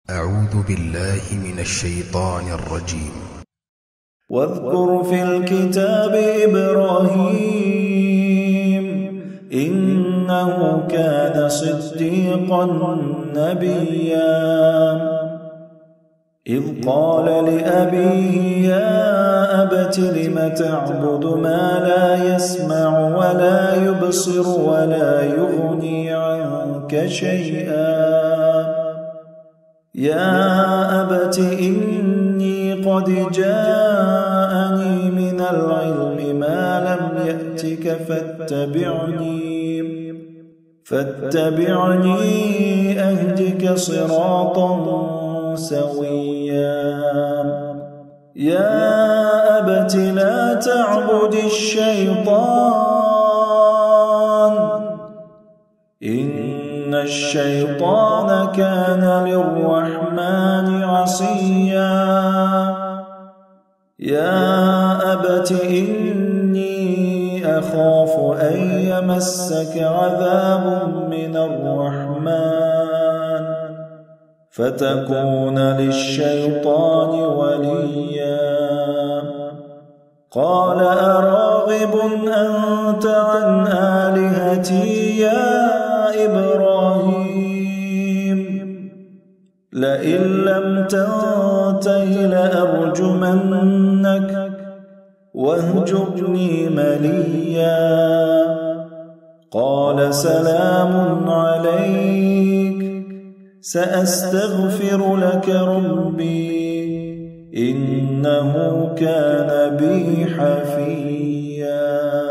أعوذ بالله من الشيطان الرجيم. واذكر في الكتاب إبراهيم إنه كان صديقا نبيا إذ قال لأبيه يا أبت لم تعبد ما لا يسمع ولا يبصر ولا يغني عنك شيئا يا أبت إني قد جاءني من العلم ما لم يأتك فاتبعني أهدك صراطا سويا يا أبت لا تعبد الشيطان إن الشيطان كان للرحمن عصيا يا أبت إني أخاف أن يمسك عذاب من الرحمن فتكون للشيطان وليا قال أراغب أنت عن آلهتي يا إبراهيم لئن لم تنته لأرجمنك واهجرني مليا قال سلام عليك سأستغفر لك ربي إنه كان بي حفيا.